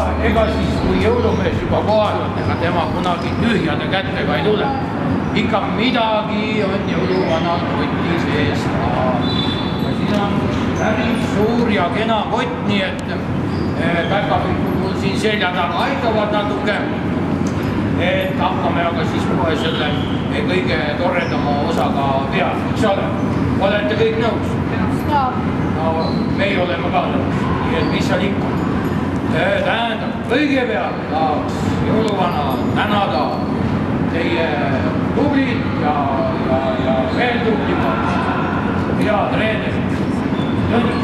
ega siis kui jõulumees juba kohal on, ega tema kunagi tühjade kätega ei tule. Ikka midagi on jõuluvanal koti sees ka. Ja siin on päris suur ja kena kott, nii et päkapikud mul siin selja taga aitavad natuke. Et hakkame aga siis kohe selle kõige toredama osaga peale, eks ole? Olete kõik nõus? No, meie oleme ka nõus, nii et mis seal ikka. Tähendab, kõigepealt tahaks jõuluvana tänada teie tublid ja veel tublimad hea treenerid. Tõnis.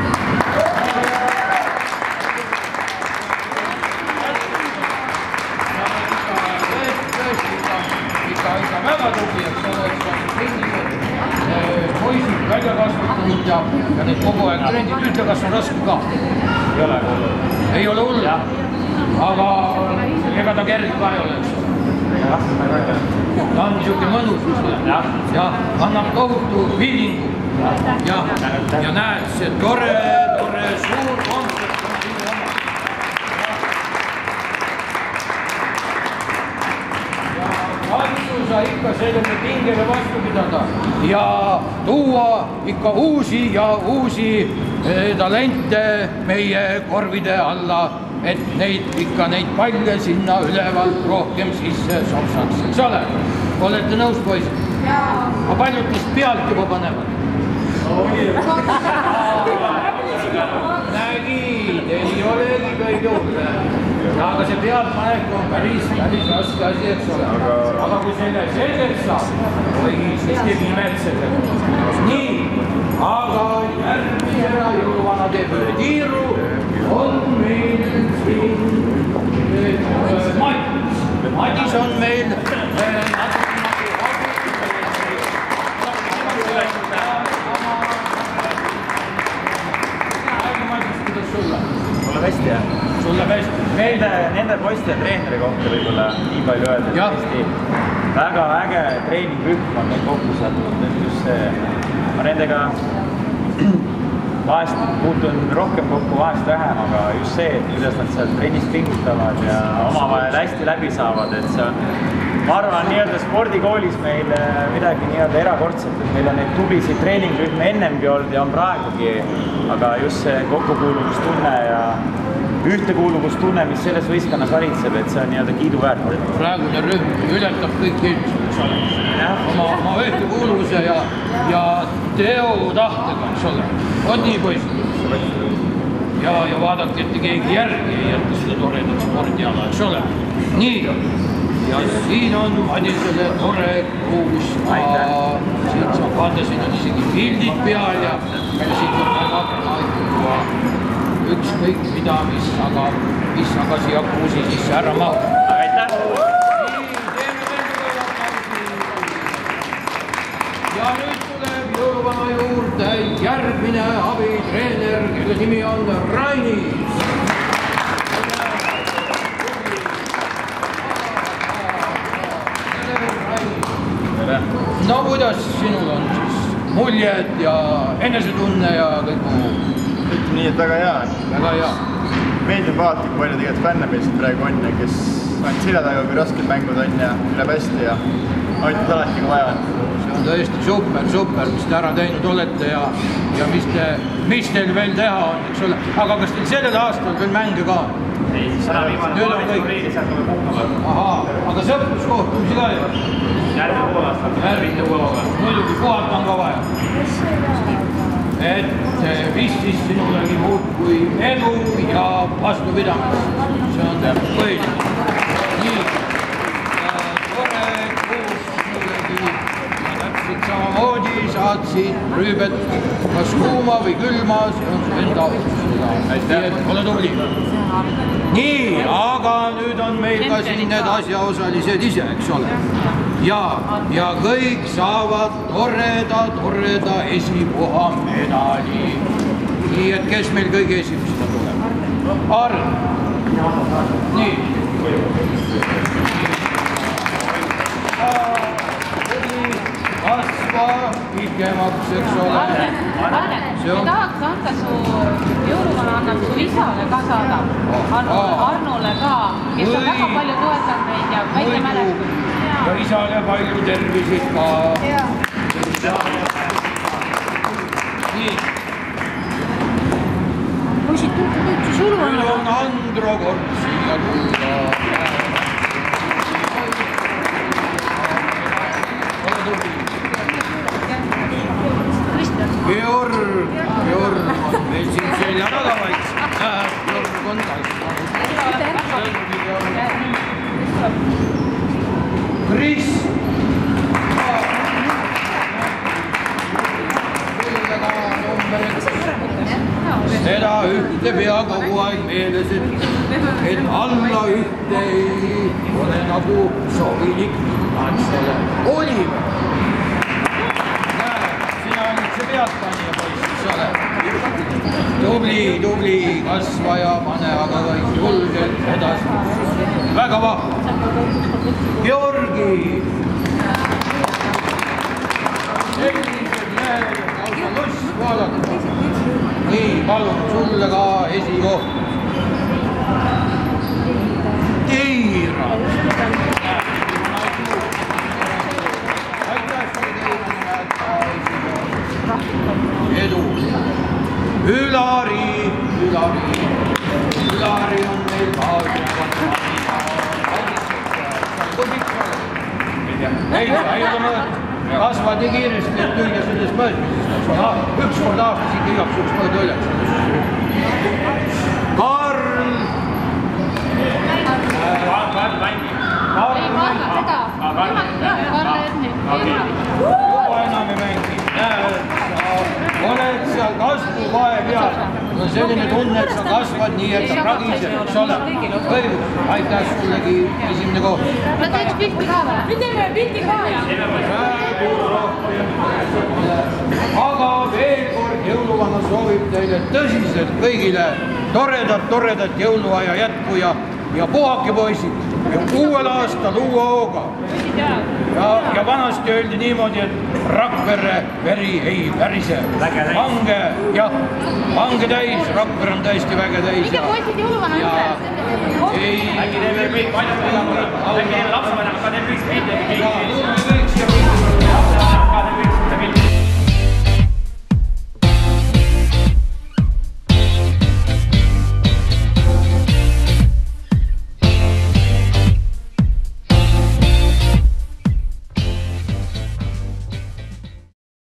Ikka väga tubli, eks ole, poisid välja kasvatanud ja need kogu aeg trendid. Ütle, kas on raske ka? Ei ole hullu. Ei ole hullu? Aga ega ta kerge ka ei ole, eks ole? Ta on niisugune mõnus, ja annab tohutu feelingu. Ja näed, see tore suur kontsert on sinu oma. Katsu sa ikka sellele pingele vastu pidada ja tuua ikka uusi talente meie korvide alla, et neid palle sinna ülevalt rohkem sisse sopsaks, eks ole? Olete nõus, poisid? Aga paljud teist pealt juba panevad? Nägid, ei olegi kõige hullem. Aga see pealtpanek on päris raske asi, eks ole. Aga kui selle selgeks saab, siis teeb imetsed. Nii, aga järgmisena jõuluvana teeb ühe tiiru, on meil siin Madis on meil Mulle hästi, jah. Sulle hästi. Nende poiste treeneri kohta võib-olla nii palju öelda, et hästi väga äge treeningrühm on meil kokku sattunud, et just see, ma nendega vahest puutun rohkem kokku, vahest vähem, aga just see, et kuidas nad seal trennis pingutavad ja omavahel hästi läbi saavad, et see on, ma arvan, nii-öelda spordikoolis meil midagi nii-öelda erakordset, et meil on neid tublisid treeningrühme ennemgi olnud ja on praegugi, aga just see kokkukuuluvustunne ja ühtekuuluvustunne, mis selles võistkonnas valitseb, et see on nii-öelda kiiduväärt. Praegune rühm ületab kõik eelmised, eks ole. Oma ühtekuuluvuse ja teotahtega, eks ole. On nii, poisid? Ja vaadake, et keegi järgi ei jätta seda toredat spordiala, eks ole. Nii. Ja siin on Madisele tore kuuska. Siit saab vaadata, siin on isegi pildid peal ja siit on väga ükskõik mida, mis aga siia kuusi sisse ära mahub. Aitäh! Ja nüüd tuleb jõuluvana juurde järgmine abitreener, kelle nimi on Rainis. No kuidas sinul on siis muljed ja enesetunne ja kõik muu? Ütleme nii, et väga hea. Väga hea. Meeldib vaadata, kui palju tegelikult fänne meil siin praegu on ja kes ainult selja taga, kui rasked mängud on ja üle hästi ja aitab alati, kui vaja on. See on tõesti super, mis te ära teinud olete ja mis teil veel teha on, eks ole. Aga kas teil sellel aastal veel mänge ka on? Ei, seda viimane maalis hakkame puhkama. Ahaa, aga sõpruskohtumisi ka ei ole? Järgmine poolaasta. Muidugi puhata on ka vaja. Et vist siis sinulegi muud kui edu ja vastupidamist. See on põhiline. Nii, tore kuus mullegi ja täpselt samamoodi saad siit rüübet kas kuuma või külma, see on enda otsustada. Ole tubli. Nii, aga nüüd on meil ka siin need asjaosalised ise, eks ole. Ja kõik saavad toreda esikoha medali. Nii, et kes meil kõige esimesena tuleb? Arn. Nii. Kasva pikemaks, eks ole. Arne, tahaks anda su jõuluvana annab su isale ka saada. kes on väga palju toetanud meid ja väike mälestus. Ja isale palju tervisid ka. Nii. Poisid, tulge kõik, siis ulu on. Nüüd on Andro kord siia tulla. Ole tubli. Georg on meil siin selja taga vaiks. Georg on kasvanud. Kris. Seda ühte pea kogu aeg meeles, et alla ühte ei ole nagu sobilik natsole. Olime! Sina olid see peadpanija poiss, eks ole. Tubli kasvaja, pane aga julgelt edasi. Väga vahva. Georgi! Sellised mehed, lausa loss vaadata. Nii, palun sulle ka esikoht. Tiira. Edu. Ülari on meil ei ole mõõt. Kasvad nii kiiresti, et lüüa selles mõõtmisest. Üks kord aastas ikka igaks üks mõõt üles. Karl! Juba enam ei mängi. Oled seal kasvuvae peal. On selline tunne, et sa kasvad nii, et sa pragised, eks ole. Õigus, aitäh sullegi esimene koht. Ma teeks pilti ka või? Me teeme pilti ka. Aga veel kord jõuluvana soovib teile tõsiselt kõigile toredat jõuluaja jätku ja puhake poisid ja uuel aastal uue hooga. Ja vanasti öeldi niimoodi, et Rakvere veri ei värise. Pange täis, Rakvere on täiesti väge täis. Minge poisid jõuluvana üle. Äkki teeme kõik, äkki teeme lapsed